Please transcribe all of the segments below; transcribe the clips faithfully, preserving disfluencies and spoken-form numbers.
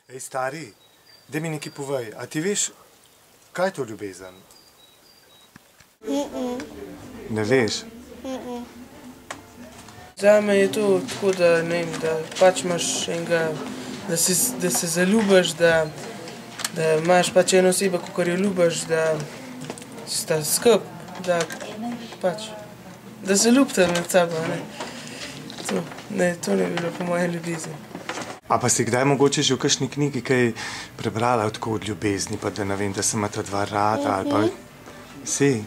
Ej, stari, daj mi nekaj povej, a ti veš, kaj je to ljubezen? Mm-mm. Ne veš? Mm-mm. Zame je to tako, da, ne vem, da pač imaš enega, da, si, da se zaljubiš, da, da imaš pač eno osebo, kakor jo ljubiš, da sta skup, da pač, da se ljubite med sabo, ne. To, ne, to ne bi bilo po moje ljubezen. A pa si kdaj mogoče že v kakšni knjigi kaj prebrala tako od ljubezni, pa da ne vem, da se imata dva rada, ali pa... Si?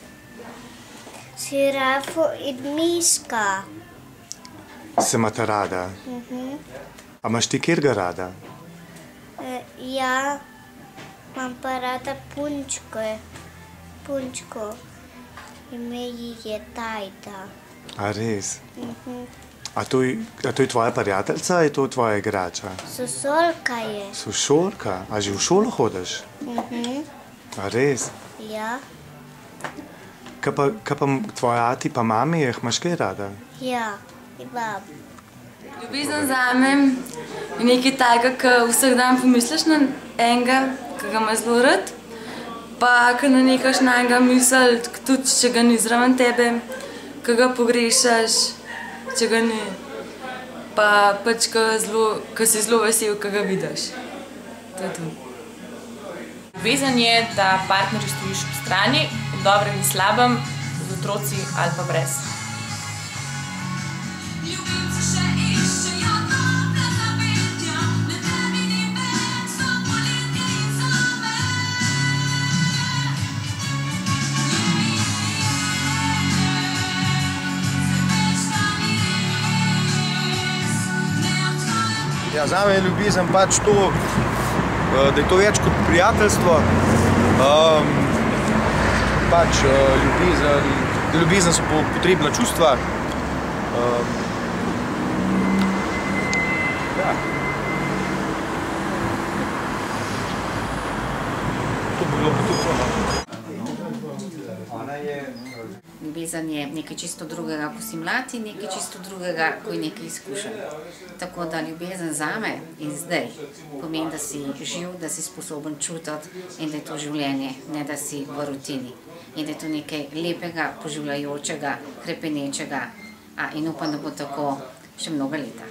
Žirafo in miška. Se imata rada? A imaš ti kjerga rada? E, ja, imam pa rada punčko. Punčko. Ime ji je Tajda. A res? A to, a to je tvoja prijateljica ali je to tvoja igrača? Sošolka je. Sošolka? A že v šolo hodiš? A res? Ja. Kaj pa, kaj pa tvoja ati pa mami, jih imaš kaj rada? Ja, imam. Ljubezen zame je nekaj takega, ko vsak dan pomisliš na enega, ki ga ima zelo rad, pa ko nanekaš na enega misel, tudi če ga ni zraven tebe, ko ga pogrešaš, če ga ni, pa pač ko si zelo vesel, ko ga vidiš. To je to. Ljubezen je, da partnerju stojiš ob strani, v dobrem in slabem, z otroci ali pa brez. Ja, zame je ljubezen pač to, da je to več kot prijateljstvo. Um, pač ljubezen, ljubezen so potrebna čustva. Um, ja. To bi bilo pa tudi to. Ljubezen je nekaj čisto drugega, ko si mlad, in nekaj čisto drugega, ko je nekaj izkušen. Tako da ljubezen zame in zdaj pomeni, da si živ, da si sposoben čutiti in da je to življenje, ne da si v rutini. In da je to nekaj lepega, poživljajočega, hrepenečega in upam, da bo tako še mnoga leta.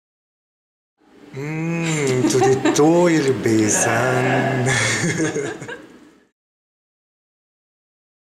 Mm, tudi to je ljubezen.